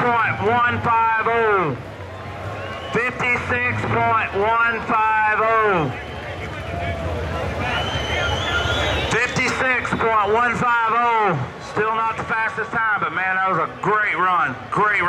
56.150. 56.150. 56.150. Still not the fastest time, but man, that was a great run. Great run.